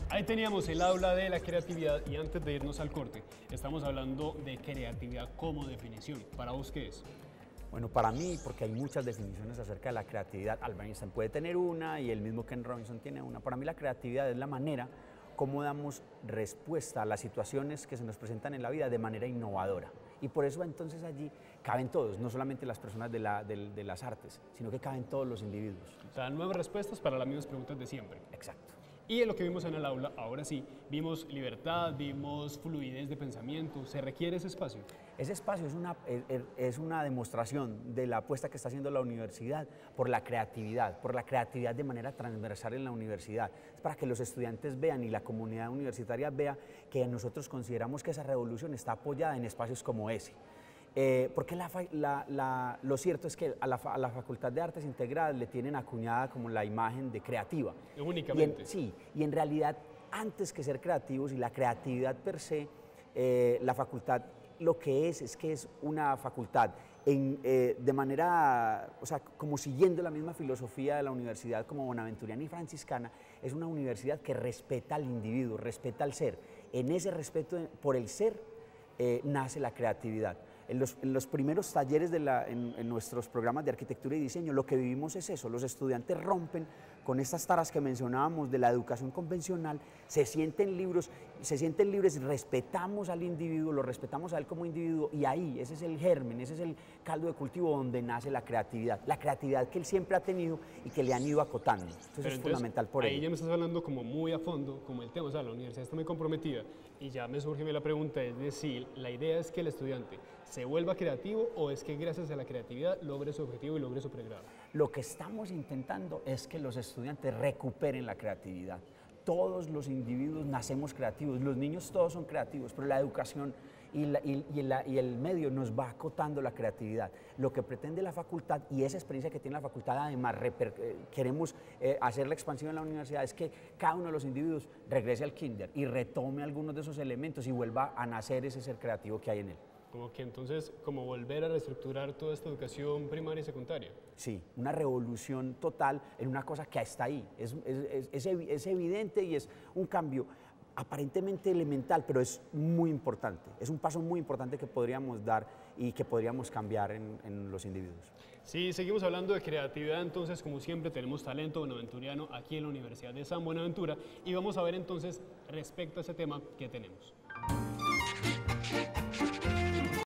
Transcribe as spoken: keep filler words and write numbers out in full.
Ahí teníamos el aula de la creatividad y antes de irnos al corte, estamos hablando de creatividad como definición. ¿Para vos qué es? Bueno, para mí, porque hay muchas definiciones acerca de la creatividad, Albert Einstein puede tener una y el mismo Ken Robinson tiene una. Para mí la creatividad es la manera cómo damos respuesta a las situaciones que se nos presentan en la vida de manera innovadora. Y por eso entonces allí caben todos, no solamente las personas de, la, de, de las artes, sino que caben todos los individuos. O sea, nuevas respuestas para las mismas preguntas de siempre. Exacto. Y en lo que vimos en el aula, ahora sí, vimos libertad, vimos fluidez de pensamiento. ¿Se requiere ese espacio? Ese espacio es una, es, es una demostración de la apuesta que está haciendo la universidad por la creatividad, por la creatividad de manera transversal en la universidad. Es para que los estudiantes vean y la comunidad universitaria vea que nosotros consideramos que esa revolución está apoyada en espacios como ese. Eh, porque la, la, la, lo cierto es que a la, a la Facultad de Artes Integradas le tienen acuñada como la imagen de creativa. Únicamente. Y en, sí, y en realidad antes que ser creativos y la creatividad per se, eh, la facultad lo que es es que es una facultad en, eh, de manera, o sea, como siguiendo la misma filosofía de la universidad como bonaventuriana y franciscana, es una universidad que respeta al individuo, respeta al ser. En ese respeto por el ser eh, nace la creatividad. En los, en los primeros talleres, de la, en, en nuestros programas de arquitectura y diseño, lo que vivimos es eso, los estudiantes rompen con estas taras que mencionábamos de la educación convencional, se sienten libres, se sienten libres, respetamos al individuo, lo respetamos a él como individuo y ahí, ese es el germen, ese es el caldo de cultivo donde nace la creatividad, la creatividad que él siempre ha tenido y que le han ido acotando. Entonces Pero es entonces, fundamental por ahí ello. ya me estás hablando como muy a fondo, como el tema, o sea, la universidad está muy comprometida y ya me surge la pregunta, es decir, la idea es que el estudiante se vuelva creativo o es que gracias a la creatividad logre su objetivo y logre su pregrado. Lo que estamos intentando es que los estudiantes recuperen la creatividad. Todos los individuos nacemos creativos, los niños todos son creativos, pero la educación y, la, y, y, la, y el medio nos va acotando la creatividad. Lo que pretende la facultad y esa experiencia que tiene la facultad, además reper, eh, queremos eh, hacer la expansión en la universidad, es que cada uno de los individuos regrese al kinder y retome algunos de esos elementos y vuelva a nacer ese ser creativo que hay en él. Como que entonces, como volver a reestructurar toda esta educación primaria y secundaria. Sí, una revolución total en una cosa que está ahí, es, es, es, es evidente y es un cambio aparentemente elemental, pero es muy importante, es un paso muy importante que podríamos dar y que podríamos cambiar en, en los individuos. Sí, seguimos hablando de creatividad, entonces como siempre tenemos talento bonaventuriano aquí en la Universidad de San Buenaventura y vamos a ver entonces respecto a ese tema que tenemos.